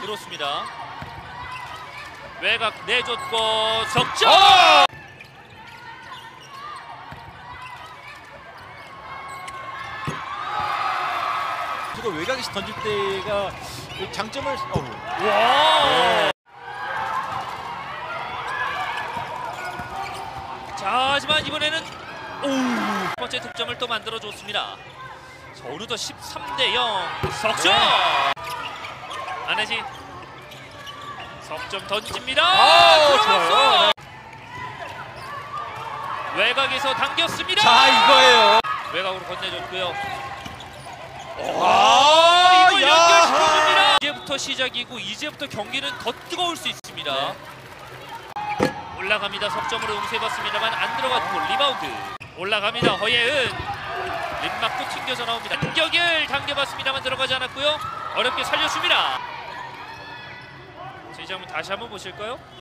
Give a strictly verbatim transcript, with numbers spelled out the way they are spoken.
들어왔습니다. 외곽 내줬고 석점! 어! 그리고 외곽에서 던질 때가 장점을 어우. 와! 네. 자, 하지만 이번에는 오! 첫 번째 득점을 또 만들어 줬습니다. 자, 어느덧 십삼 대 영 석점! 네. 안혜진 석점 던집니다. 아, 들어갔어! 좋아요. 외곽에서 당겼습니다. 자, 이거예요. 외곽으로 건네줬고요. 아, 이걸 야. 연결시켜줍니다. 이제부터 시작이고 이제부터 경기는 더 뜨거울 수 있습니다. 네. 올라갑니다. 석점으로 응수해봤습니다만 안 들어갔고 리바운드 올라갑니다. 허예은 림 맞고 튕겨서 나옵니다. 공격을 당겨봤습니다만 들어가지 않았고요. 어렵게 살려줍니다. 자, 이제 한번 다시 한번 보실까요?